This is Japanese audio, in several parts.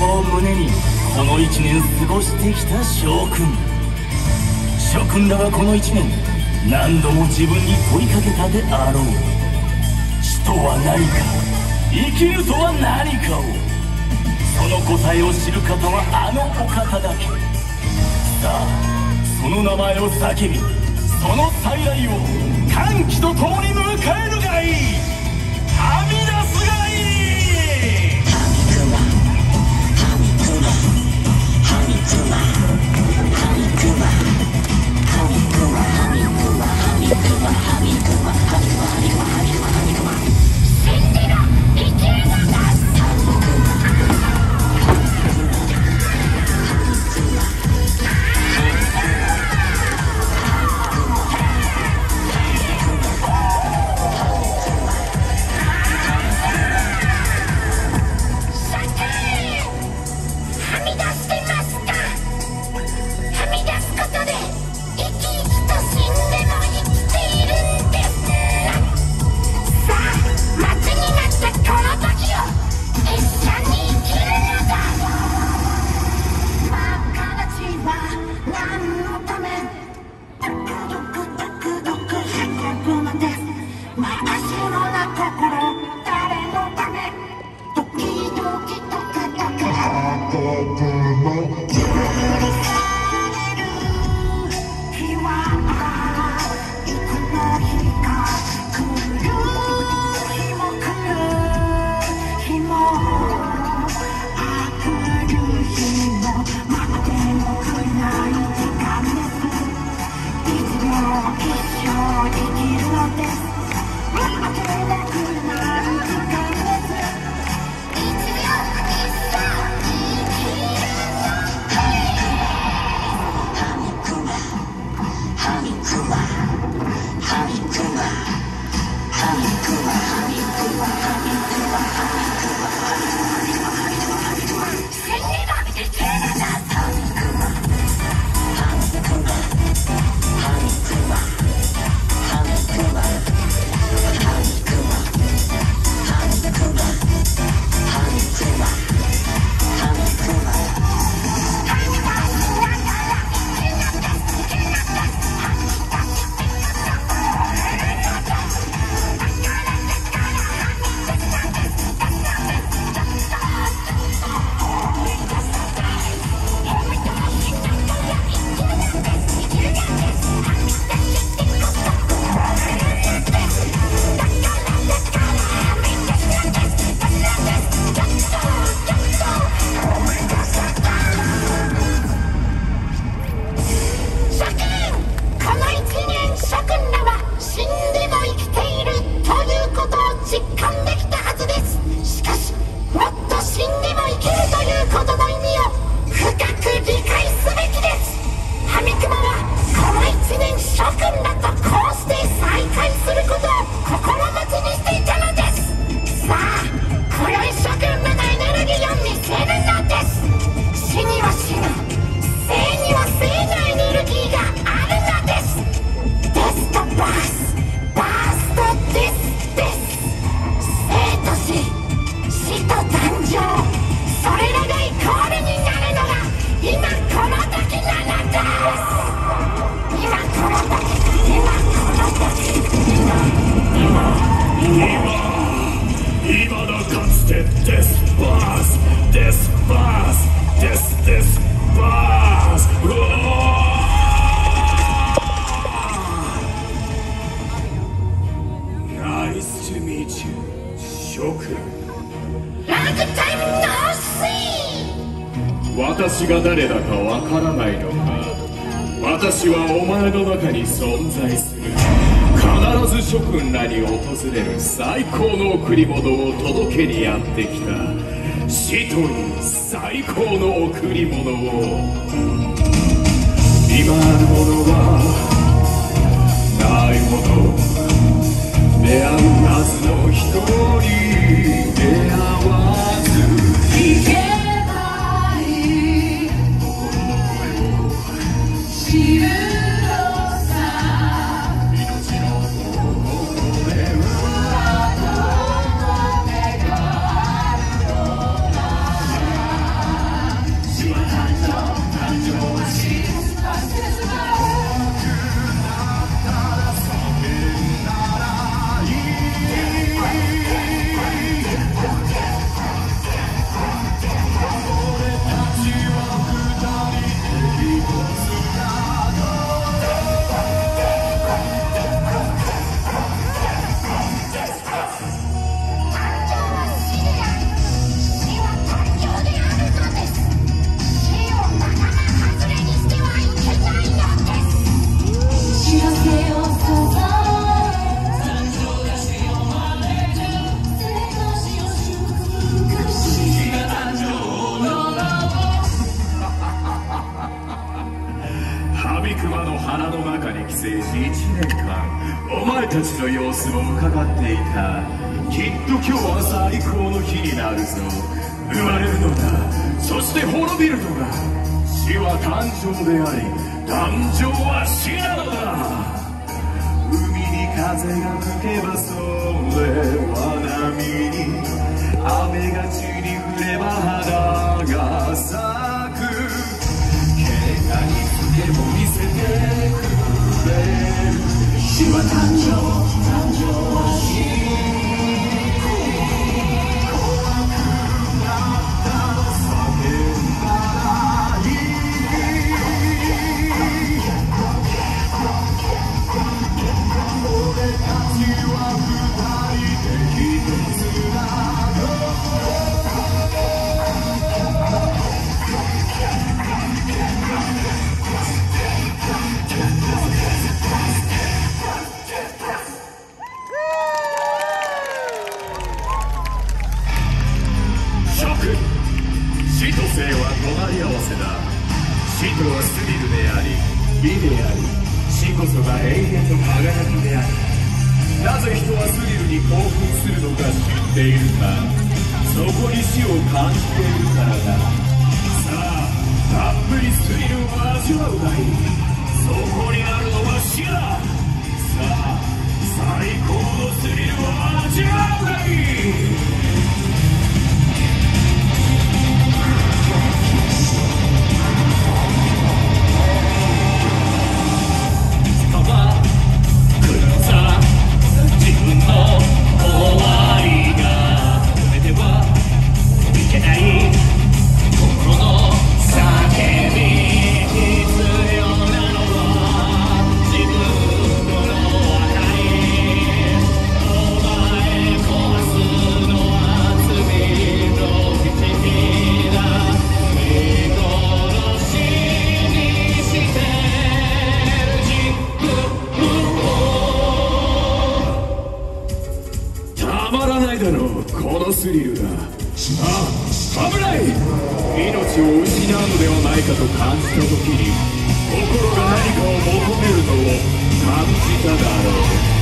を胸にこの1年過ごしてきた将軍。諸君らはこの1年何度も自分に問いかけたであろう。死とは何か、生きるとは何かを。その答えを知る方はあのお方だけ。さあその名前を叫び、その再来を歓喜とともに迎えるがいい。はみ出すがいい。はみくまはみくまはみくまはみくまはみくまはみくまはみくまはみくまはみくまはみくまはみくまはみくま。信じろ生きるのだ。はみくま私が誰だかわからないのか。私はお前の中に存在する。必ず諸君らに訪れる最高の贈り物を届けにやってきた。死という最高の贈り物を。今あるものはないもの。出会うはずの人に出会わずいけない。知るのさ。命のここでうわと願があるのだ。 熊の腹の中に寄生し1年間お前たちの様子を伺っていた。きっと今日は最高の日になるぞ。生まれるのだ、そして滅びるのだ。死は誕生であり誕生は死なのだ。海に風が吹けばそれは波に、雨が地に降れば花が咲く。警戒につけも見せてくれる。死は誕生、誕生は死。死と生は隣り合わせだ。死とはスリルであり美であり、死こそが永遠の輝きである。なぜ人はスリルに興奮するのか知っているか。そこに死を感じているからだ。さあたっぷりスリルを味わうがいい。そこにあるのは死だ。さあ最高のスリルを味わうがいい。このスリルが、あ、危ない。命を失うのではないかと感じた時に、心が何かを求めるのを感じただろう。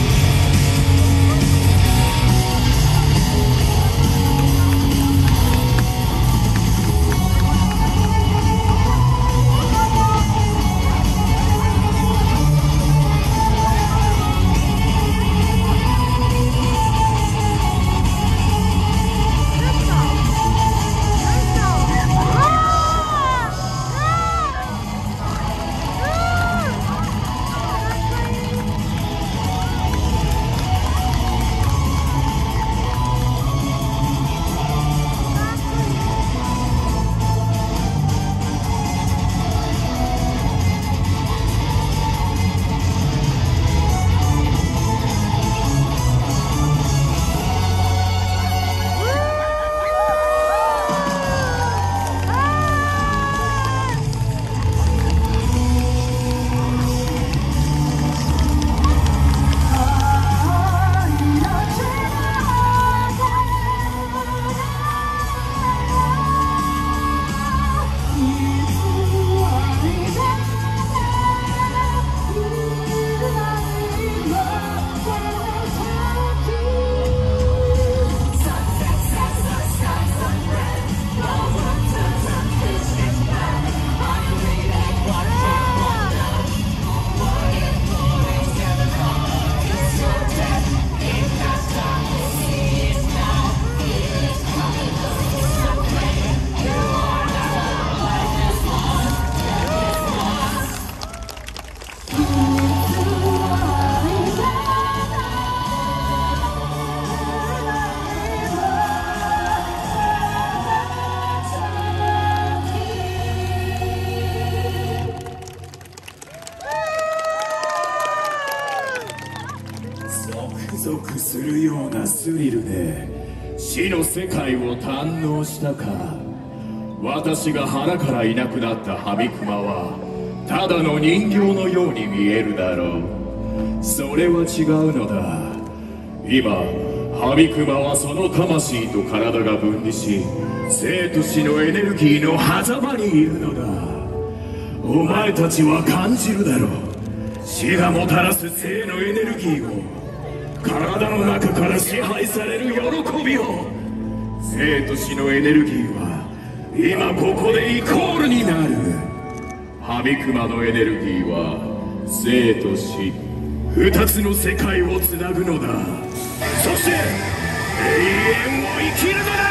ゾクするようなスリルで死の世界を堪能したか。私が腹からいなくなったハビクマはただの人形のように見えるだろう。それは違うのだ。今ハビクマはその魂と体が分離し、生と死のエネルギーの狭間にいるのだ。 お前たちは感じるだろう。死がもたらす生のエネルギーを、体の中から支配される喜びを。生と死のエネルギーは今ここでイコールになる。ハビクマのエネルギーは生と死、二つの世界をつなぐのだ。そして永遠を生きるのだ。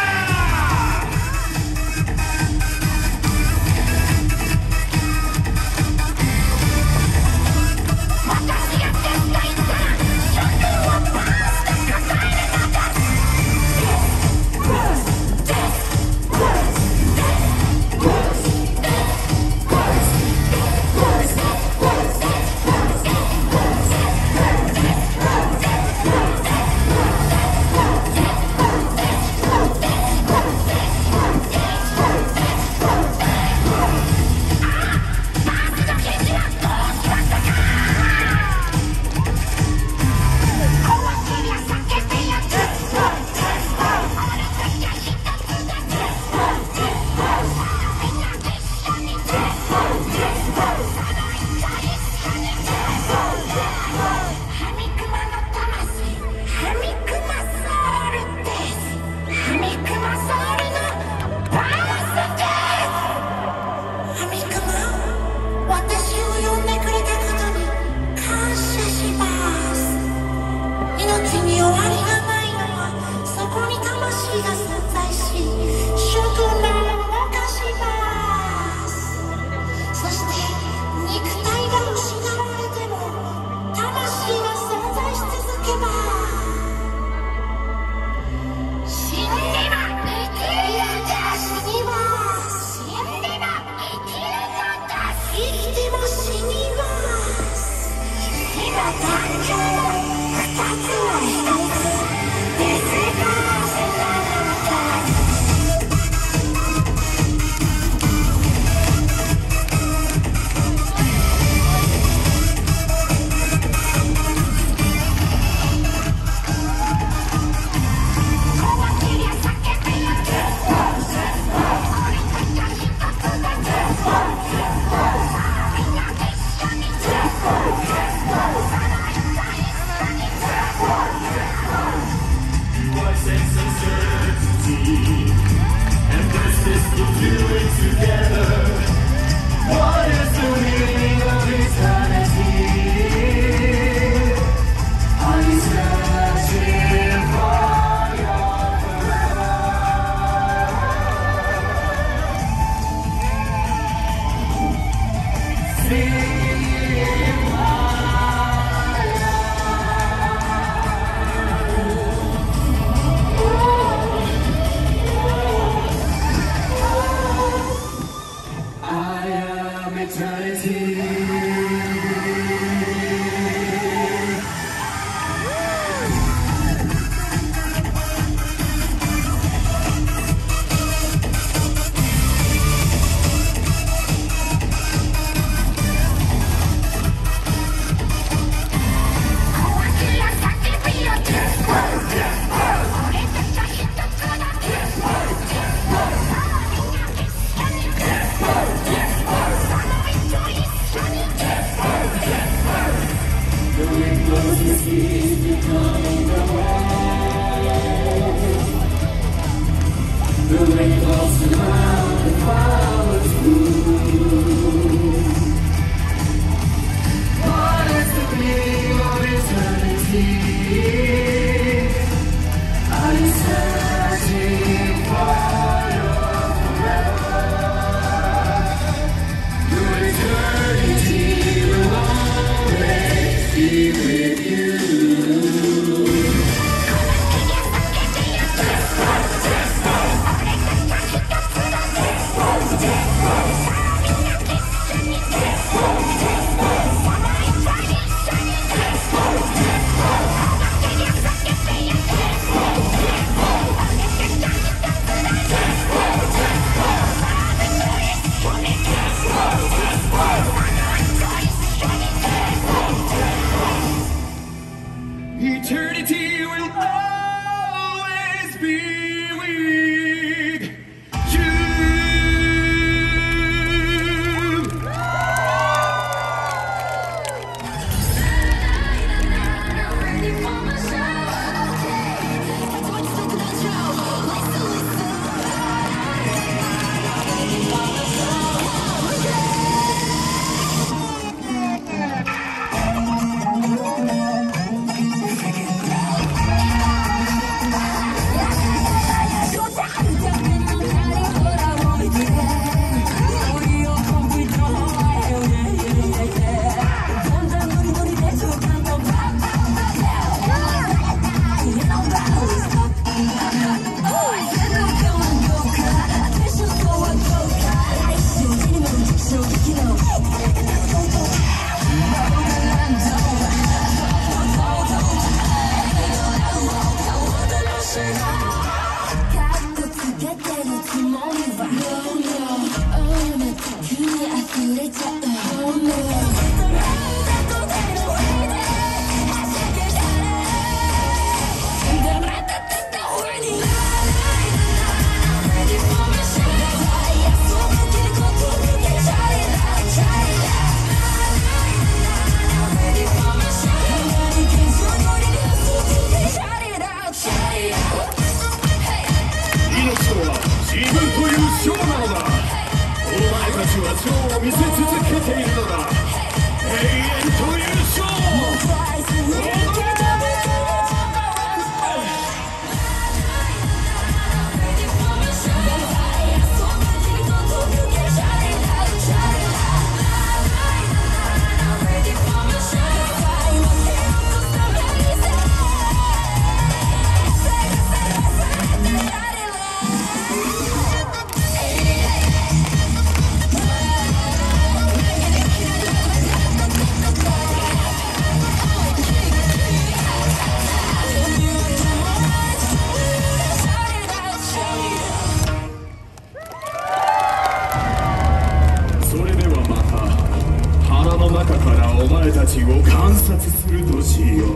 前たちを観察するとしよう。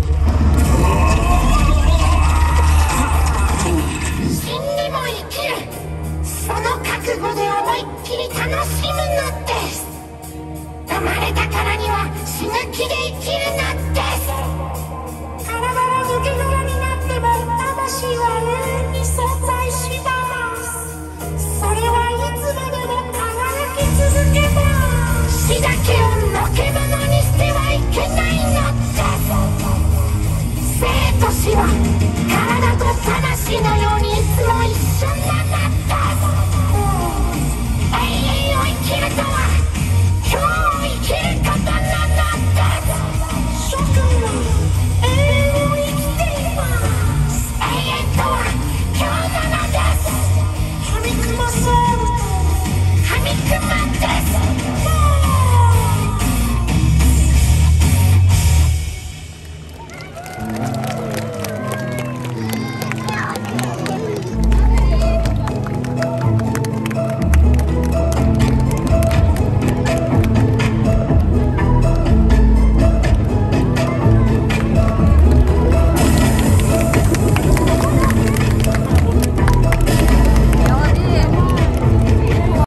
死んでも生きる、その覚悟で思いっきり楽しむのです。生まれたからには死ぬ気で生きるの